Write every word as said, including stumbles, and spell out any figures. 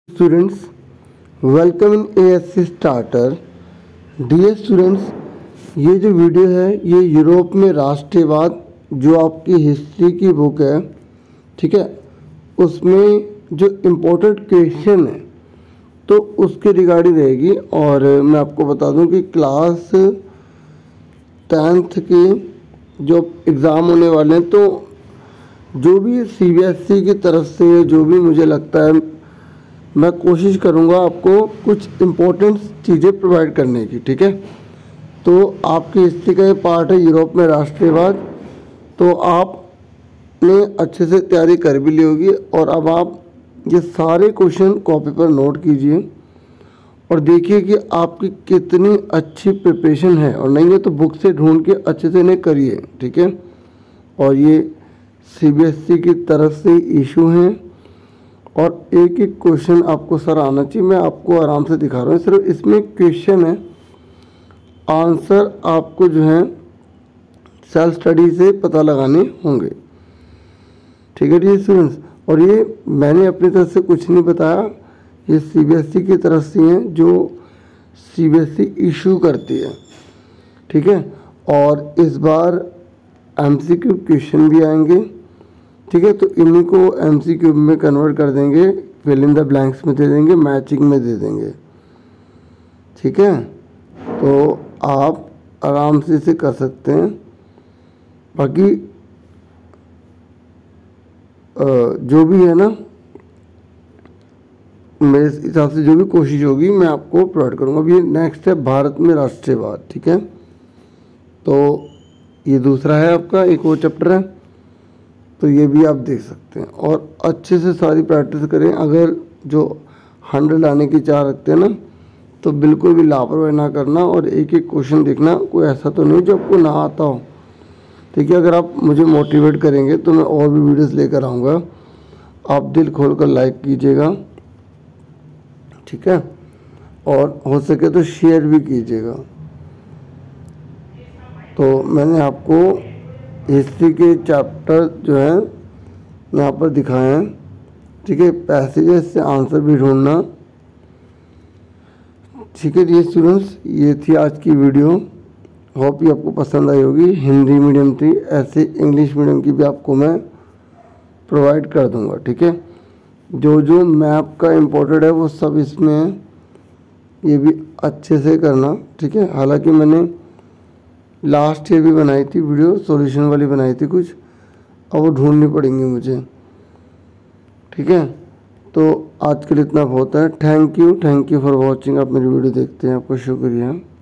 Students, welcome in A S C Starter। Dear students, ये जो video है ये यूरोप में राष्ट्रवाद जो आपकी हिस्ट्री की बुक है, ठीक है, उसमें जो इम्पोर्टेंट क्वेश्चन है तो उसके रिगार्डिंग रहेगी। और मैं आपको बता दूं कि क्लास टेंथ के जो एग्ज़ाम होने वाले हैं तो जो भी सी बी एस ई की तरफ से जो भी मुझे लगता है मैं कोशिश करूंगा आपको कुछ इम्पोर्टेंट चीज़ें प्रोवाइड करने की, ठीक है। तो आपकी हिस्ट्री का ये पार्ट है यूरोप में राष्ट्रवाद, तो आपने अच्छे से तैयारी कर भी ली होगी। और अब आप ये सारे क्वेश्चन कॉपी पर नोट कीजिए और देखिए कि आपकी कितनी अच्छी प्रिपरेशन है, और नहीं है तो बुक से ढूंढ के अच्छे से इन्हें करिए, ठीक है। और ये सी बी एस ई की तरफ से इशू हैं और एक एक क्वेश्चन आपको सर आना चाहिए। मैं आपको आराम से दिखा रहा हूँ, सिर्फ इसमें क्वेश्चन है, आंसर आपको जो है सेल्फ स्टडी से पता लगाने होंगे, ठीक है डियर स्टूडेंट्स। और ये मैंने अपनी तरफ से कुछ नहीं बताया, ये सी बी एस ई की तरफ से हैं जो C B S E issue करती है, ठीक है। और इस बार एम सी क्यू क्वेश्चन भी आएंगे, ठीक है। तो इन्हीं को एम सी क्यू में कन्वर्ट कर देंगे, फिल इन द ब्लैंक्स में दे देंगे, मैचिंग में दे देंगे, ठीक है। तो आप आराम से इसे कर सकते हैं। बाकी जो भी है ना, मेरे हिसाब से जो भी कोशिश होगी मैं आपको प्रोवाइड करूँगा। अभी नेक्स्ट है भारत में राष्ट्रवाद, ठीक है। तो ये दूसरा है आपका, एक और चैप्टर है, तो ये भी आप देख सकते हैं। और अच्छे से सारी प्रैक्टिस करें। अगर जो हंड्रेड लाने की चाह रखते हैं ना, तो बिल्कुल भी लापरवाही ना करना और एक एक क्वेश्चन देखना। कोई ऐसा तो नहीं जो आपको ना आता हो, ठीक है। अगर आप मुझे मोटिवेट करेंगे तो मैं और भी वीडियोस लेकर आऊँगा। आप दिल खोल कर लाइक कीजिएगा, ठीक है, और हो सके तो शेयर भी कीजिएगा। तो मैंने आपको हिस्ट्री के चैप्टर जो है यहाँ पर दिखाए हैं, ठीक है। पैसेजेस से आंसर भी ढूंढना, ठीक है डियर स्टूडेंट्स। ये थी आज की वीडियो, होप ये आपको पसंद आई होगी। हिंदी मीडियम थी, ऐसे इंग्लिश मीडियम की भी आपको मैं प्रोवाइड कर दूंगा, ठीक है। जो जो मैप का इम्पोर्टेंट है वो सब इसमें है, ये भी अच्छे से करना, ठीक है। हालांकि मैंने लास्ट ईयर भी बनाई थी वीडियो, सॉल्यूशन वाली बनाई थी कुछ, अब वो ढूंढनी पड़ेंगी मुझे, ठीक है। तो आज के लिए इतना बहुत है। Thank you thank you for watching. आप मेरी वीडियो देखते हैं, आपका शुक्रिया।